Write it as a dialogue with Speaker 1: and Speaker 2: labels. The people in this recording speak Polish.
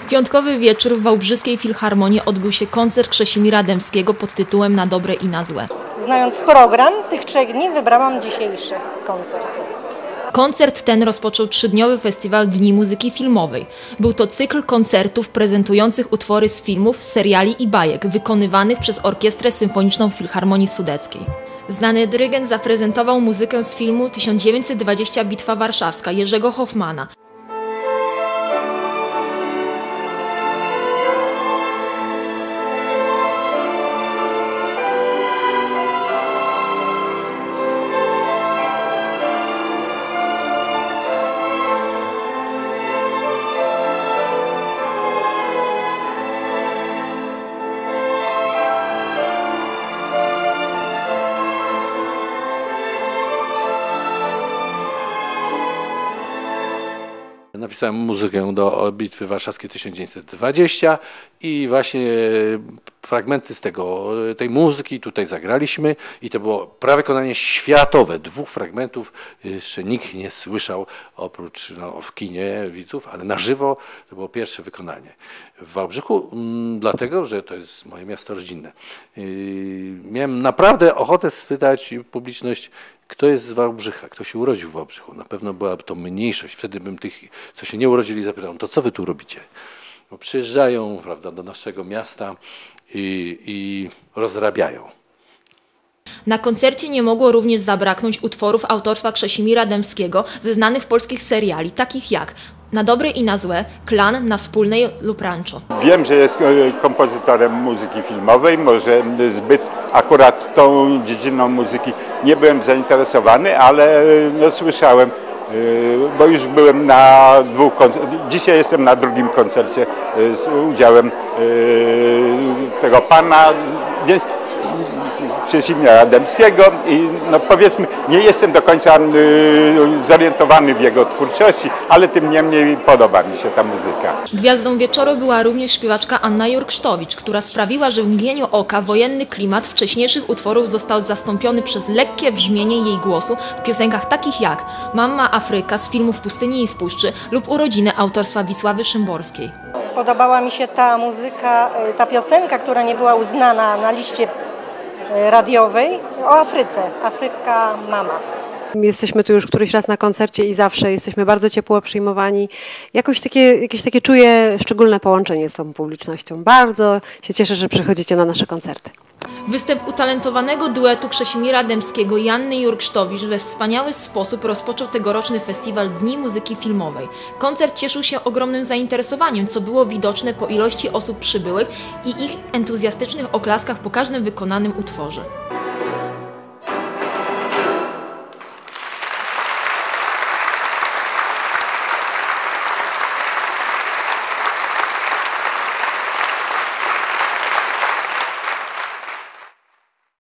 Speaker 1: W piątkowy wieczór w Wałbrzyskiej Filharmonii odbył się koncert Krzesimira Dębskiego pod tytułem Na dobre i na złe.
Speaker 2: Znając program tych 3 dni, wybrałam dzisiejszy koncert.
Speaker 1: Koncert ten rozpoczął 3-dniowy festiwal Dni Muzyki Filmowej. Był to cykl koncertów prezentujących utwory z filmów, seriali i bajek, wykonywanych przez Orkiestrę Symfoniczną Filharmonii Sudeckiej. Znany dyrygent zaprezentował muzykę z filmu 1920 Bitwa Warszawska Jerzego Hoffmana.
Speaker 3: Napisałem muzykę do Bitwy Warszawskiej 1920 i właśnie fragmenty z tej muzyki tutaj zagraliśmy i to było prawykonanie światowe. 2 fragmentów jeszcze nikt nie słyszał oprócz w kinie widzów, ale na żywo to było pierwsze wykonanie. W Wałbrzychu, dlatego, że to jest moje miasto rodzinne. Miałem naprawdę ochotę spytać publiczność, kto jest z Wałbrzycha, kto się urodził w Wałbrzychu. Na pewno była to mniejszość. Wtedy bym tych, co się nie urodzili, zapytał, to co wy tu robicie? Bo przyjeżdżają, prawda, do naszego miasta i rozrabiają.
Speaker 1: Na koncercie nie mogło również zabraknąć utworów autorstwa Krzesimira Dębskiego ze znanych polskich seriali, takich jak Na dobre i na złe, Klan, Na wspólnej lub Rancho.
Speaker 4: Wiem, że jest kompozytorem muzyki filmowej, może zbyt akurat tą dziedziną muzyki nie byłem zainteresowany, ale no, słyszałem, bo już byłem na 2 koncertach. Dzisiaj jestem na 2. koncercie z udziałem tego pana, więc Krzesimira Dębskiego i no powiedzmy, nie jestem do końca zorientowany w jego twórczości, ale tym niemniej podoba mi się ta muzyka.
Speaker 1: Gwiazdą wieczoru była również śpiewaczka Anna Jurksztowicz, która sprawiła, że w mgnieniu oka wojenny klimat wcześniejszych utworów został zastąpiony przez lekkie brzmienie jej głosu w piosenkach takich jak Mama Afryka z filmu W pustyni i w puszczy lub Urodziny autorstwa Wisławy Szymborskiej.
Speaker 2: Podobała mi się ta muzyka, ta piosenka, która nie była uznana na liście radiowej o Afryce. Afryka Mama.
Speaker 5: Jesteśmy tu już któryś raz na koncercie i zawsze jesteśmy bardzo ciepło przyjmowani. Jakieś takie czuję szczególne połączenie z tą publicznością. Bardzo się cieszę, że przychodzicie na nasze koncerty.
Speaker 1: Występ utalentowanego duetu Krzesimira Dębskiego i Anny Jurksztowicz we wspaniały sposób rozpoczął tegoroczny festiwal Dni Muzyki Filmowej. Koncert cieszył się ogromnym zainteresowaniem, co było widoczne po ilości osób przybyłych i ich entuzjastycznych oklaskach po każdym wykonanym utworze.